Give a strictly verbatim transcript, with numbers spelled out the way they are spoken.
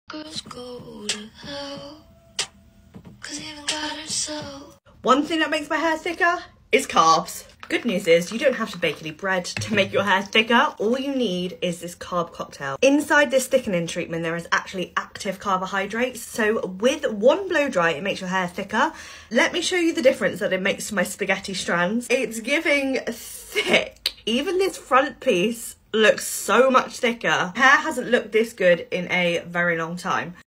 Girls go to hell, 'cause even God herself. One thing that makes my hair thicker is carbs. Good news is you don't have to bake any bread to make your hair thicker. All you need is this carb cocktail. Inside this thickening treatment, there is actually active carbohydrates. So with one blow dry, it makes your hair thicker. Let me show you the difference that it makes to my spaghetti strands. It's giving thick. Even this front piece looks so much thicker. Hair hasn't looked this good in a very long time.